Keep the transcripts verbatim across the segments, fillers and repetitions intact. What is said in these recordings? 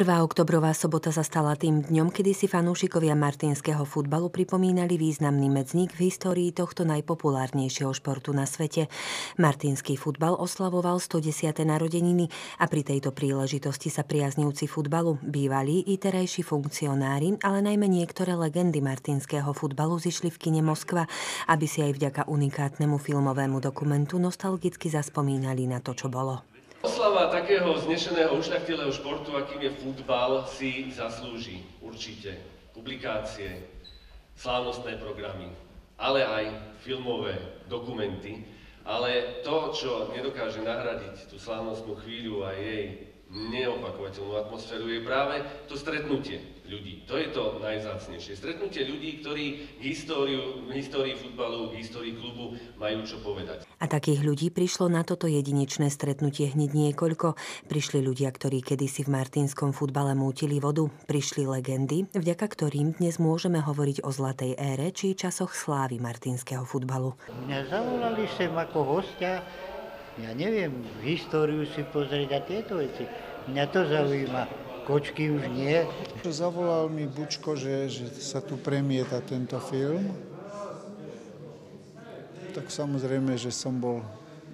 prvá októbrová sobota sa stala tým dňom, kedy si fanúšikovia martinského futbalu pripomínali významný medzník v histórii tohto najpopulárnejšieho športu na svete. Martinský futbal oslavoval stodesiate narodeniny a pri tejto príležitosti sa priaznivci futbalu, bývalí i terajší funkcionári, ale najmä niektoré legendy martinského futbalu zišli v kine Moskva, aby si aj vďaka unikátnemu filmovému dokumentu nostalgicky zaspomínali na to, čo bolo. Oslava takého vznešeného ušľachtilého športu, akým je futbal, si zaslúži určite publikácie, slávnostné programy, ale aj filmové dokumenty. Ale to, čo nedokáže nahradiť tú slávnostnú chvíľu a jej neopakovateľnú atmosféru, je práve to stretnutie ľudí. To je to najvzácnejšie. Stretnutie ľudí, ktorí históriu, v histórii futbalu, v histórii klubu majú čo povedať. A takých ľudí prišlo na toto jedinečné stretnutie hneď niekoľko. Prišli ľudia, ktorí kedysi v martinskom futbale mútili vodu. Prišli legendy, vďaka ktorým dnes môžeme hovoriť o zlatej ére či časoch slávy martinského futbalu. Mňa zavolali sem ako hostia, ja neviem, históriu si pozrieť a tieto veci. Mňa to zaujíma. Kočky už nie. Zavolal mi Bučko, že, že sa tu premieta tento film. Tak samozrejme, že som bol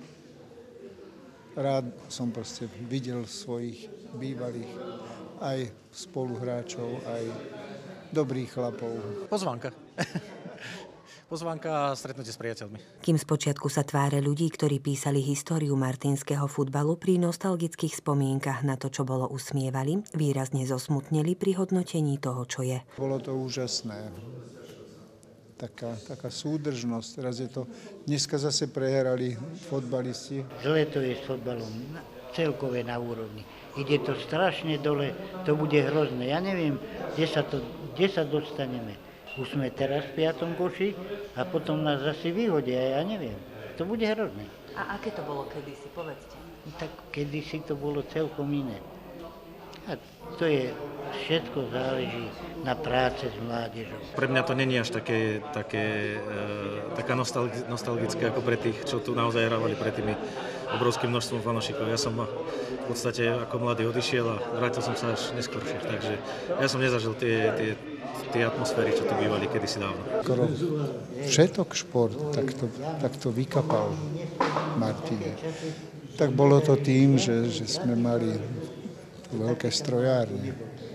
rád, som proste videl svojich bývalých aj spoluhráčov, aj dobrých chlapov. Pozvánka. Pozvánka a stretnutie s priateľmi. Kým spočiatku sa tváre ľudí, ktorí písali históriu martinského futbalu, pri nostalgických spomienkach na to, čo bolo, usmievali, výrazne zosmutneli pri hodnotení toho, čo je. Bolo to úžasné. Taká, taká súdržnosť. Teraz je to, dneska zase prehrali fotbalisti. Zle to je s fotbalom, celkové na úrovni. Ide to strašne dole, to bude hrozné. Ja neviem, kde sa, to, kde sa dostaneme. Už sme teraz v piatom koši a potom nás zase vyhodia, ja neviem. To bude hrozné. A aké to bolo kedysi, povedzte? Tak kedysi to bolo celkom iné. A to je, všetko záleží na práce s mládežou. Pre mňa to není až také, také, e, taká nostalgi- nostalgické ako pre tých, čo tu naozaj hrávali pred tými obrovským množstvom fanošikov. Ja som v podstate ako mladý odišiel a vrátil som sa až neskôršie, takže ja som nezažil tie, tie, tie atmosféry, čo tu bývali kedysi dávno. Skoro všetok šport tak to, tak to vykapal Martine. Tak bolo to tým, že, že sme mali veľké strojárne.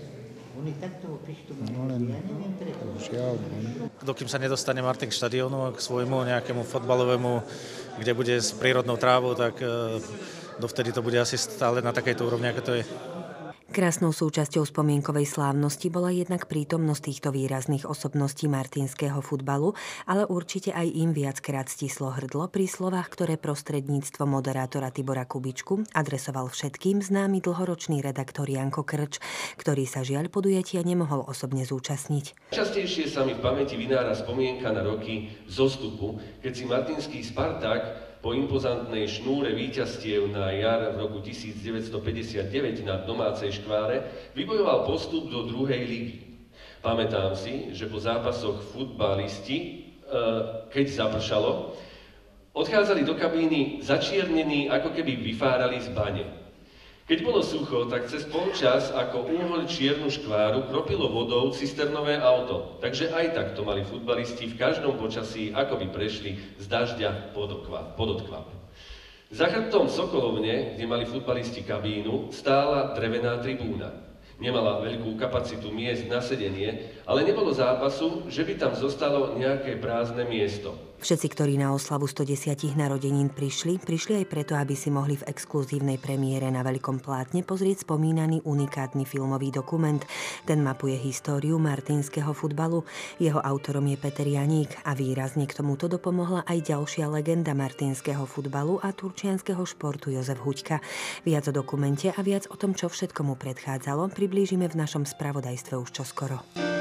No len, žiaľ. Dokým sa nedostane Martin k štadiónu, k svojmu nejakému fotbalovému, kde bude s prírodnou trávou, tak dovtedy to bude asi stále na takejto úrovni, ako to je. Krásnou súčasťou spomienkovej slávnosti bola jednak prítomnosť týchto výrazných osobností martinského futbalu, ale určite aj im viackrát stislo hrdlo pri slovách, ktoré prostredníctvom moderátora Tibora Kubičku adresoval všetkým známy dlhoročný redaktor Janko Krč, ktorý sa žiaľ podujatia nemohol osobne zúčastniť. Častejšie sa mi v pamäti vynára spomienka na roky zostupu, keď si martinský Spartak po impozantnej šnúre víťazstiev na jar v roku devätnásťstopäťdesiatdeväť na domácej Škváre vybojoval postup do druhej ligy. Pamätám si, že po zápasoch futbalisti, keď zapršalo, odchádzali do kabíny začiernení, ako keby vyfárali z bane. Keď bolo sucho, tak cez polčas ako úhoľ čiernu Škváru kropilo vodou cisternové auto. Takže aj tak to mali futbalisti v každom počasí, ako by prešli z dažďa pod odkvap. Za chrbtom Sokolovne, kde mali futbalisti kabínu, stála drevená tribúna. Nemala veľkú kapacitu miest na sedenie, ale nebolo zápasu, že by tam zostalo nejaké prázdne miesto. Všetci, ktorí na oslavu stodesiatich narodenín prišli, prišli aj preto, aby si mohli v exkluzívnej premiére na veľkom plátne pozrieť spomínaný unikátny filmový dokument. Ten mapuje históriu martinského futbalu. Jeho autorom je Peter Janík a výrazne k tomuto dopomohla aj ďalšia legenda martinského futbalu a turčianskeho športu Jozef Huďka. Viac o dokumente a viac o tom, čo všetko mu predchádzalo, priblížime v našom spravodajstve už čoskoro.